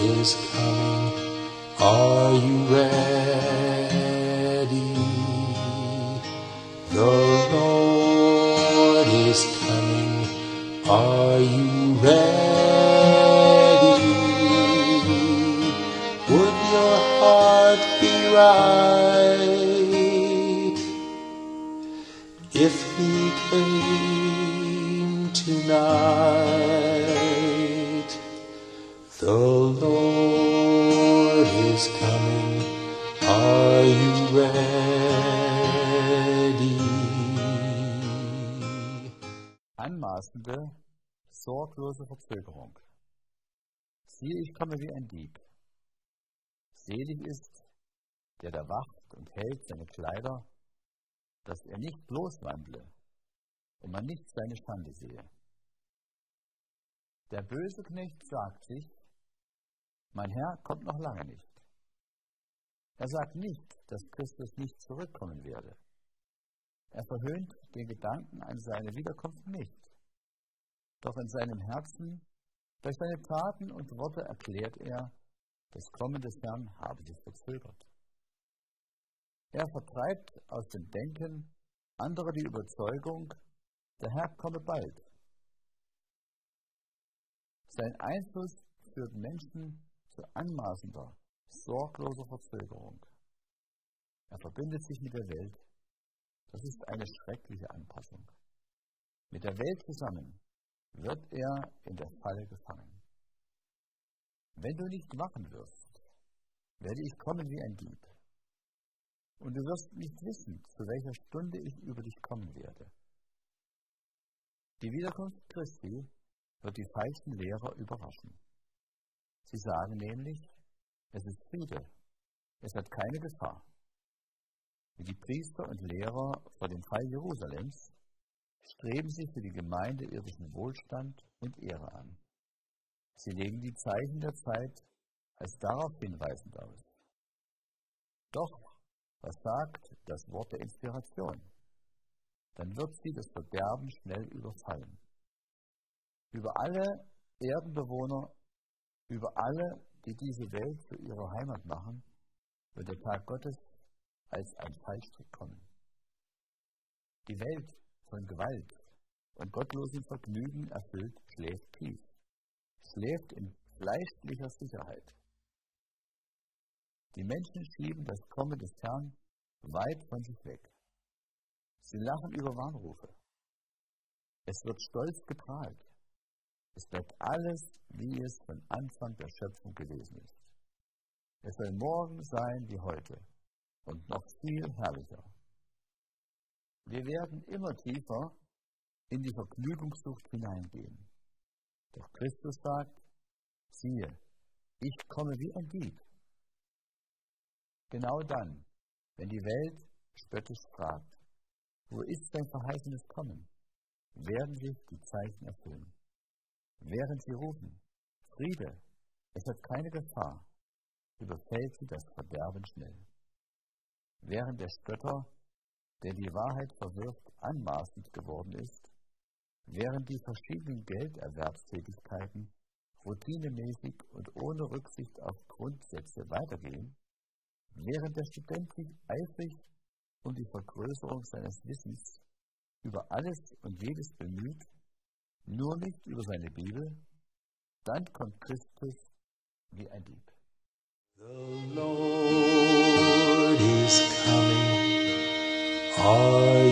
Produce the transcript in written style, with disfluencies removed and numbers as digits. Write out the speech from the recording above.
is coming. Are you ready? The Lord is coming. Are you ready? Would your heart be right if he came tonight? The Lord is coming. Are you ready? Anmaßende, sorglose Verzögerung. Siehe, ich komme wie ein Dieb. Selig ist, der da wacht und hält seine Kleider, dass er nicht loswandle und man nicht seine Schande sehe. Der böse Knecht sagt sich, mein Herr kommt noch lange nicht. Er sagt nicht, dass Christus nicht zurückkommen werde. Er verhöhnt den Gedanken an seine Wiederkunft nicht. Doch in seinem Herzen, durch seine Taten und Worte erklärt er, das Kommen des Herrn habe sich verzögert. Er vertreibt aus dem Denken anderer die Überzeugung, der Herr komme bald. Sein Einfluss führt Menschen zu anmaßender, sorgloser Verzögerung. Er verbindet sich mit der Welt. Das ist eine schreckliche Anpassung. Mit der Welt zusammen wird er in der Falle gefangen. Wenn du nicht wachen wirst, werde ich kommen wie ein Dieb. Und du wirst nicht wissen, zu welcher Stunde ich über dich kommen werde. Die Wiederkunft Christi wird die falschen Lehrer überraschen. Sie sagen nämlich, es ist Friede, es hat keine Gefahr. Wie die Priester und Lehrer vor dem Fall Jerusalems streben sie für die Gemeinde irdischen Wohlstand und Ehre an. Sie legen die Zeichen der Zeit als darauf hinweisend aus. Doch, was sagt das Wort der Inspiration? Dann wird sie das Verderben schnell überfallen. Über alle Erdenbewohner, über alle, die diese Welt zu ihrer Heimat machen, wird der Tag Gottes als ein Fallstrick kommen. Die Welt von Gewalt und gottlosem Vergnügen erfüllt schläft tief, schläft in fleischlicher Sicherheit. Die Menschen schieben das Kommen des Herrn weit von sich weg. Sie lachen über Warnrufe. Es wird stolz geprahlt. Es bleibt alles, wie es von Anfang der Schöpfung gewesen ist. Es soll morgen sein wie heute und noch viel herrlicher. Wir werden immer tiefer in die Vergnügungssucht hineingehen. Doch Christus sagt, siehe, ich komme wie ein Dieb. Genau dann, wenn die Welt spöttisch fragt, wo ist dein verheißenes Kommen, werden sich die Zeichen erfüllen. Während sie rufen, Friede, es hat keine Gefahr, überfällt sie das Verderben schnell. Während der Spötter, der die Wahrheit verwirft, anmaßend geworden ist, während die verschiedenen Gelderwerbstätigkeiten routinemäßig und ohne Rücksicht auf Grundsätze weitergehen, während der Student sich eifrig um die Vergrößerung seines Wissens über alles und jedes bemüht, nur nicht über seine Bibel, dann kommt Christus wie ein Dieb. The Lord is coming. Are